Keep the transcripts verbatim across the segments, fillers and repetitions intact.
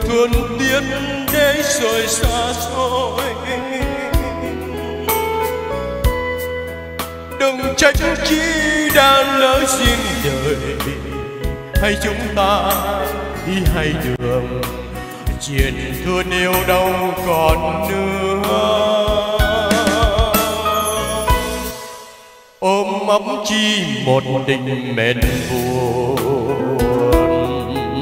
thương tiếc để rồi xa xôi. Đừng trách chi đã lỡ duyên đời, hay chúng ta đi hai đường, chuyện thương yêu đâu còn nữa. Ôm ấp chi một tình mệt buồn,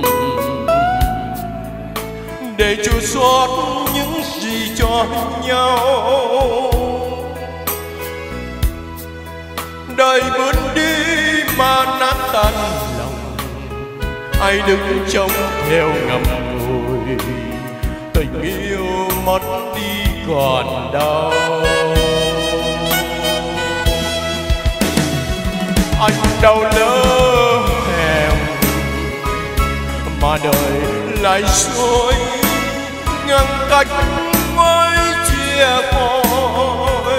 để chua xót những gì cho nhau. Đời bước đi mà nát tan lòng, ai đứng trông theo ngậm ngùi. Tình yêu mất đi còn đau. Anh đau lỡ thèm mà đời lại dối, ngăn cách mới chia phôi.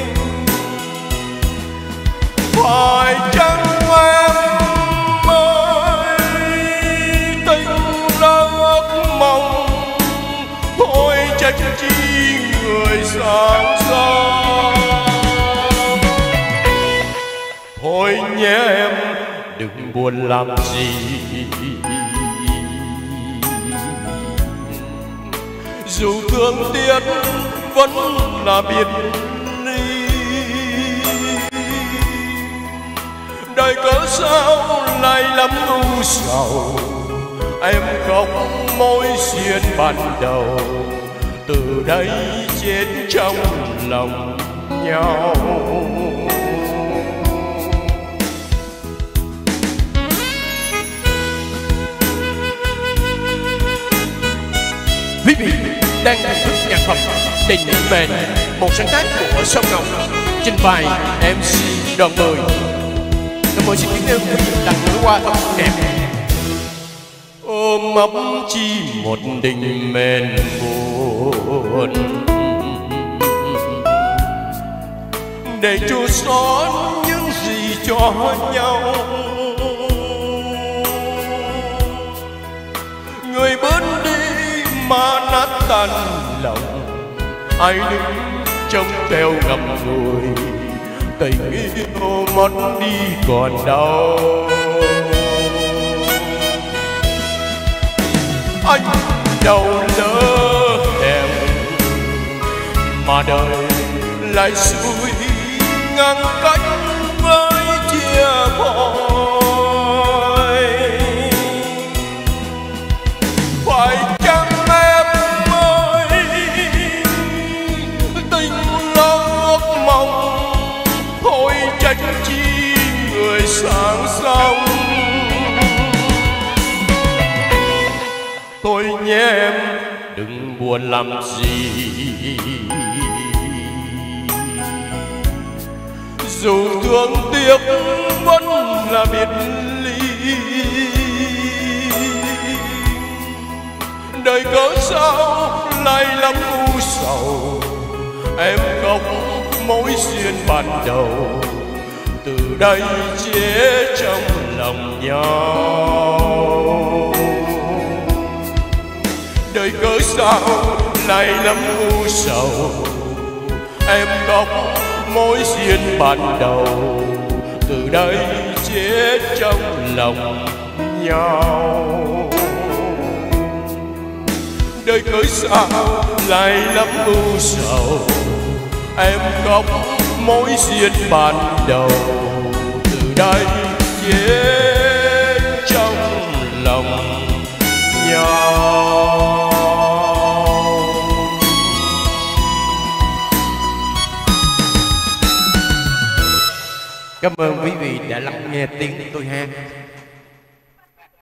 Phải chăng em mới tình lỡ mong, thôi trách chi người sáng sáng. Thôi nhé em đừng buồn làm gì, dù thương tiếc vẫn là biệt ly. Đời cớ sao lại lắm u sầu, em khóc mỗi duyên ban đầu, từ đây chết trong lòng nhau. Quý vị đang thưởng thức nhạc phẩm Tình Mệnh, một sáng tác của Sông Ngọc, trình bày em xê Đoàn Mười. Cảm ơn, xin kính yêu quý vị đặt nối qua âm đẹp. Ôm ấp chi một tình mền buồn, để chua xót những gì cho nhau. Người bước đi mà nát tan lòng, ai đứng trông theo ngậm ngùi. Tình yêu mất đi còn đau. Anh đau lỡ em mà đời lại xui, ngăn cách với chia phôi. Phải chăng em mới tình lỡ ước mong, thôi trách chi người sáng sông. Thôi nhé em đừng buồn làm gì, dù thương tiếc vẫn là biệt ly. Đời cớ sao lại lắm u sầu, em khóc mỗi duyên ban đầu, từ đây chết trong lòng nhau. Đời cớ sao lại lắm u sầu, em khóc mỗi duyên ban đầu, từ đây chết trong lòng nhau. Đời cớ sao lại lắm u sầu, em khóc mỗi duyên ban đầu, từ đây chết trong lòng nhau. Cảm ơn quý vị đã lắng nghe tiếng tôi hát.